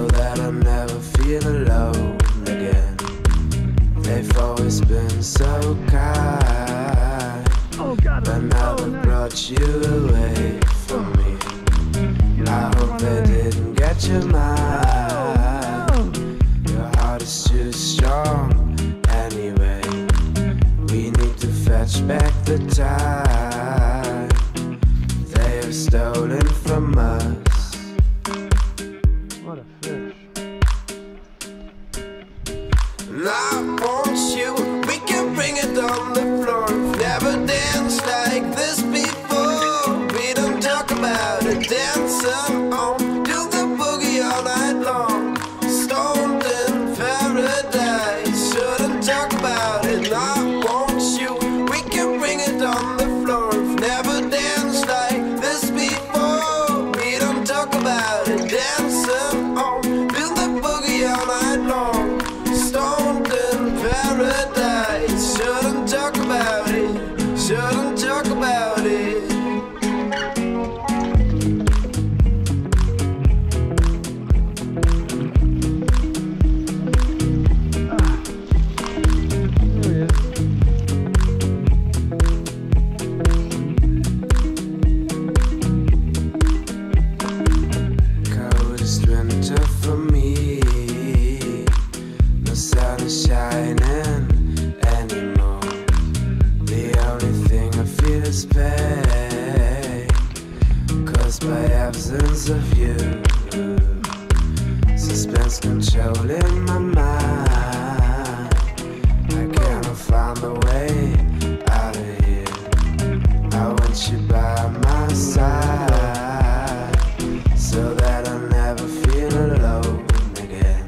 so that I'll never feel alone again. They've always been so kind, but now they've brought you away from me. I hope they didn't get your mind. Your heart is too strong anyway. We need to fetch back the time they have stolen from us. What a fish. And I want you, we can bring it on the floor. Never danced like this before. We don't talk about it, dancing on, do the boogie all night long. Stoned in paradise, shouldn't talk about it. And I want you, we can bring it on the floor. Never danced like this before. We don't talk about it, dancing on, do the boogie all night long. Stoned in paradise, shouldn't talk about it, shouldn't talk about it. Coldest winter for me, no sun is shining anymore. The only thing I feel is pain, caused by absence of you. Suspense controlling my mind. I cannot find a way out of here. I want you by my side, so that I'll never feel alone again.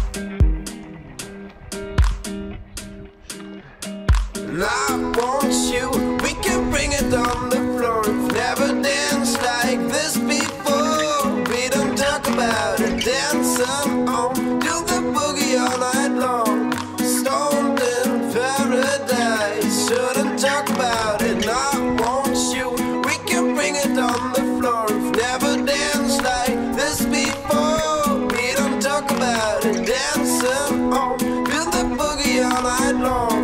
And I want you, we can bring it on the floor. Never danced like this before. We don't talk about it, dancing on, do the boogie all night long. Stoned in paradise, shouldn't talk about it. And I want you, we can bring it on the floor. Never danced like this before. We don't talk about it, dancing on, do the boogie all night long.